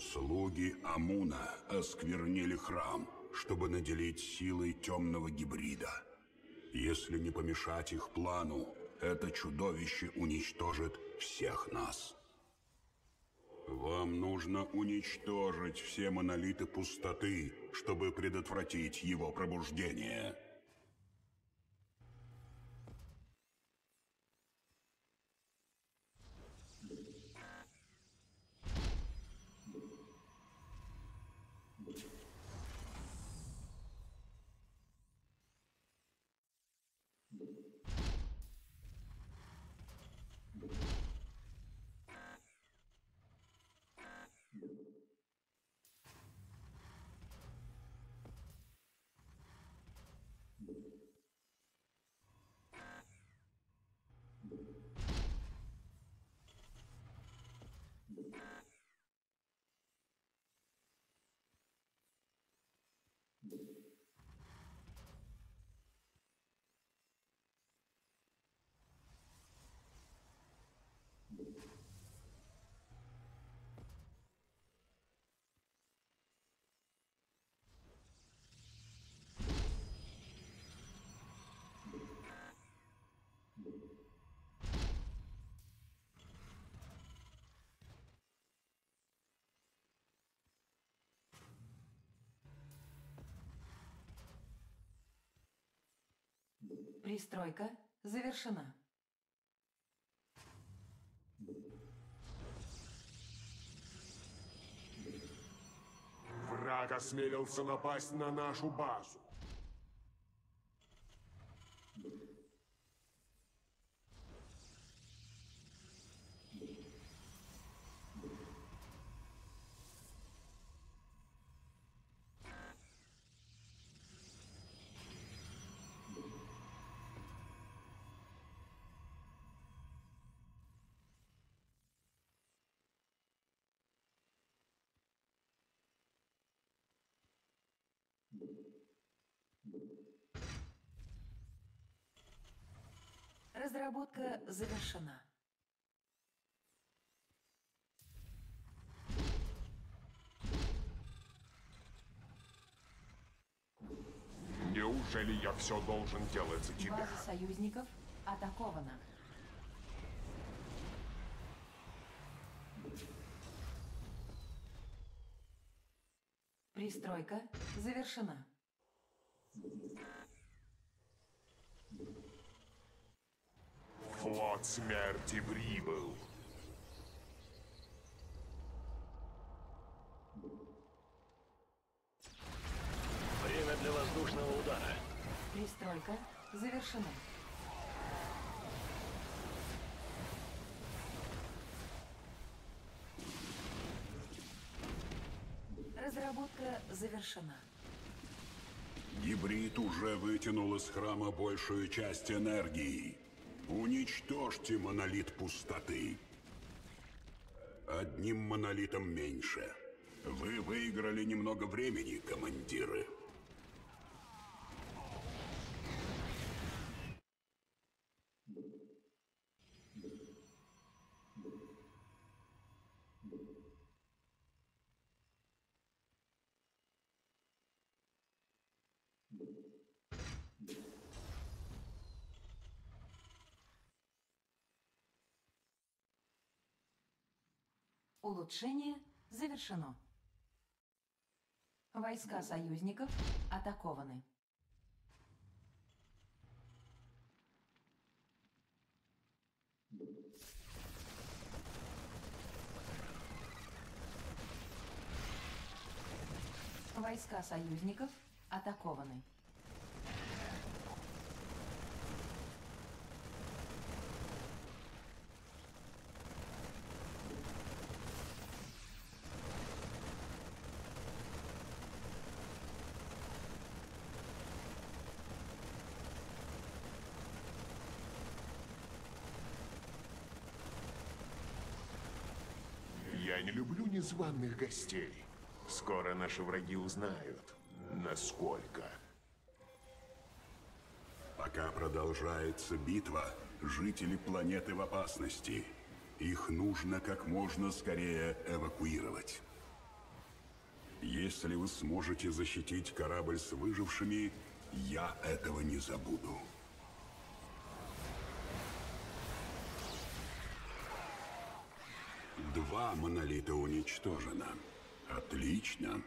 Слуги Амуна осквернили храм, чтобы наделить силой темного гибрида. Если не помешать их плану, это чудовище уничтожит всех нас. Вам нужно уничтожить все монолиты пустоты, чтобы предотвратить его пробуждение. Пристройка завершена. Враг осмелился напасть на нашу базу. Разработка завершена. Неужели я все должен делать за тебя? База союзников атакована. Пристройка завершена. Флот смерти прибыл. Время для воздушного удара. Пристройка завершена. Разработка завершена. Гибрид уже вытянул из храма большую часть энергии. Уничтожьте монолит пустоты. Одним монолитом меньше. Вы выиграли немного времени, командиры. Улучшение завершено. Войска союзников атакованы. Войска союзников атакованы. Я не люблю незваных гостей. Скоро наши враги узнают, насколько. Пока продолжается битва, жители планеты в опасности. Их нужно как можно скорее эвакуировать. Если вы сможете защитить корабль с выжившими, я этого не забуду. Два монолита уничтожено. Отлично.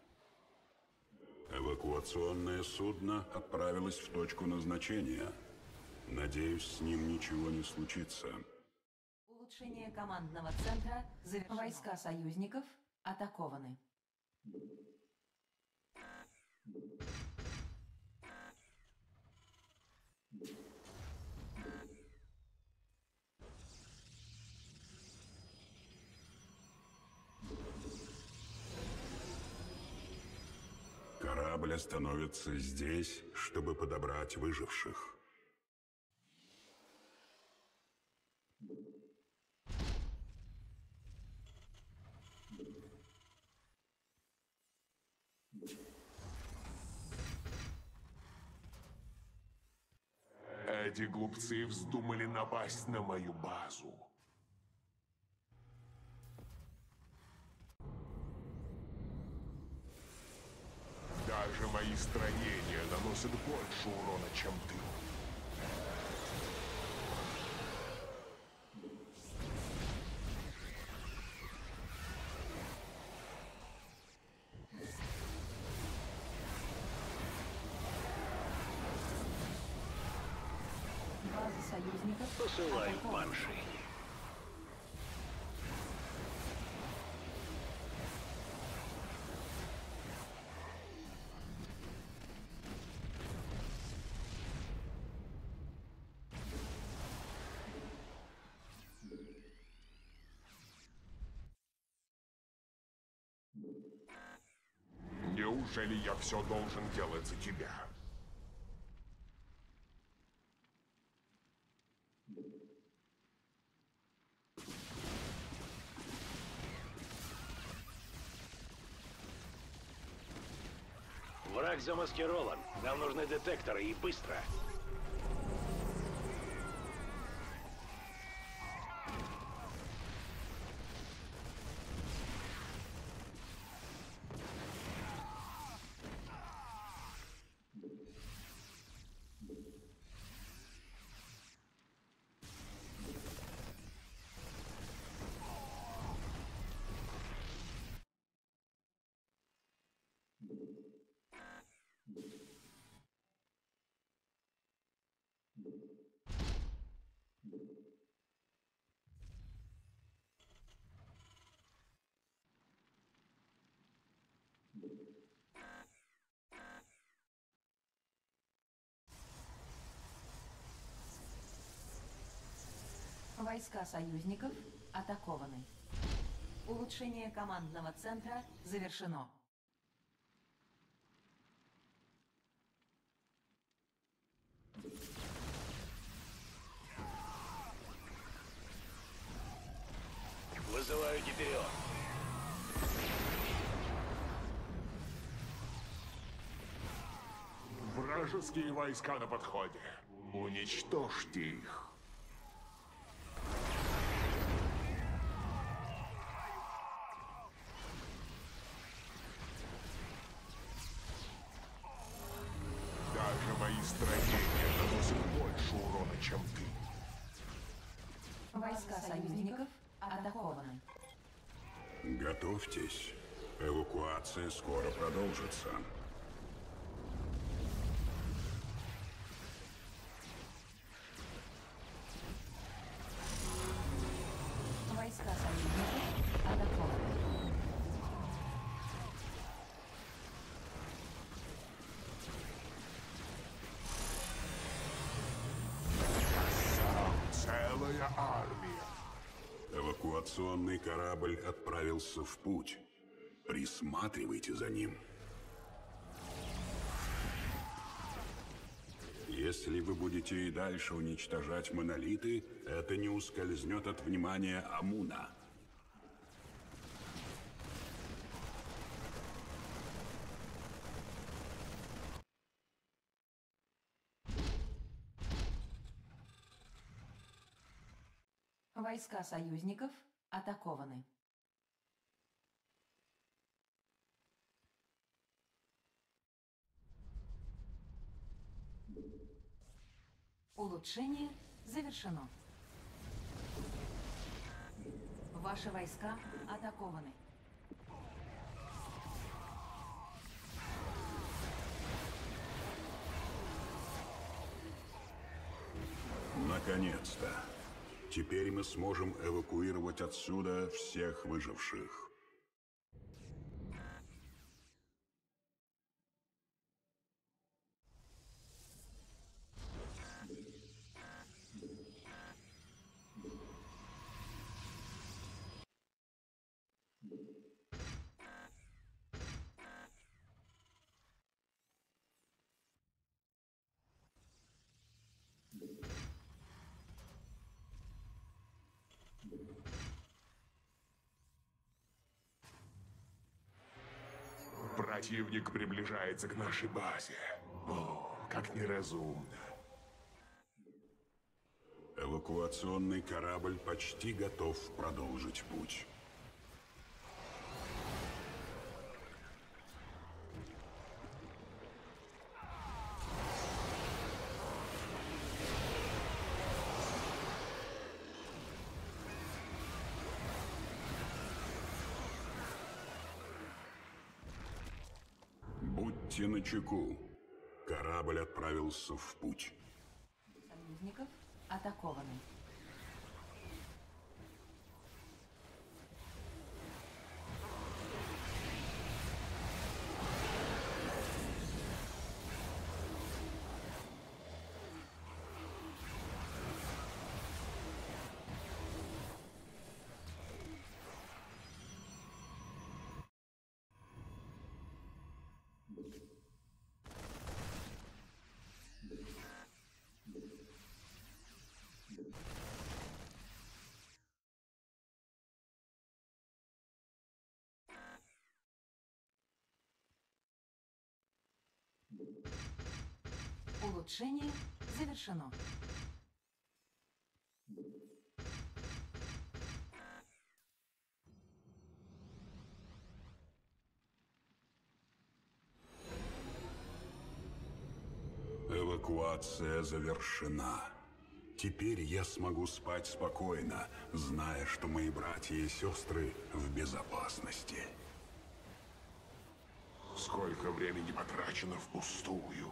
Эвакуационное судно отправилось в точку назначения. Надеюсь, с ним ничего не случится. Улучшение командного центра завершено. Войска союзников атакованы. Корабль остановится здесь, чтобы подобрать выживших. Эти глупцы вздумали напасть на мою базу. Даже мои строения наносят больше урона, чем ты. База союзников Посылай атакована. банши. Неужели я все должен делать за тебя? Враг замаскирован. Нам нужны детекторы и быстро. Войска союзников атакованы. Улучшение командного центра завершено. Вызываю Гиперион. Вражеские войска на подходе. Уничтожьте их. Даже мои строения наносят больше урона, чем ты. Войска союзников атакованы. Готовьтесь. Эвакуация скоро продолжится. Войска союзников атакованы. Целая армия. Эвакуационный корабль отправился в путь. Присматривайте за ним. Если вы будете и дальше уничтожать монолиты, это не ускользнет от внимания Амуна. Войска союзников атакованы. Улучшение завершено. Ваши войска атакованы. Наконец-то. Теперь мы сможем эвакуировать отсюда всех выживших. Противник приближается к нашей базе. О, как неразумно. Эвакуационный корабль почти готов продолжить путь. Будьте начеку. Корабль отправился в путь. Союзников атакованы. Улучшение завершено. Эвакуация завершена. Теперь я смогу спать спокойно, зная, что мои братья и сестры в безопасности. Сколько времени потрачено впустую.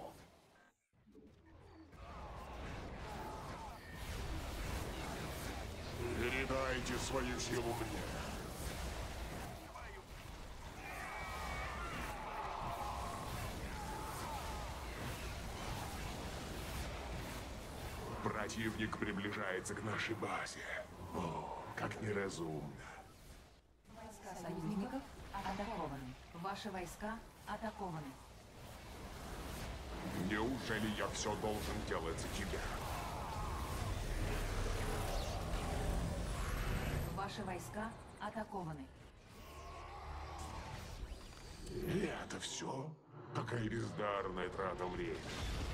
Передайте свою силу мне. Противник приближается к нашей базе. О, как неразумно. Войска союзников атакованы. Ваши войска атакованы. Неужели я все должен делать за тебя? Ваши войска атакованы. И это все? Какая бездарная трата времени.